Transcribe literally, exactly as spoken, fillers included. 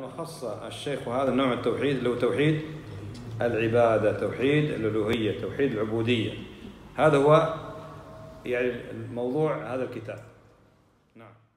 وخص الشيخ هذا النوع من التوحيد اللي هو توحيد العبادة، توحيد الألوهية، توحيد العبودية. هذا هو يعني الموضوع هذا الكتاب. نعم.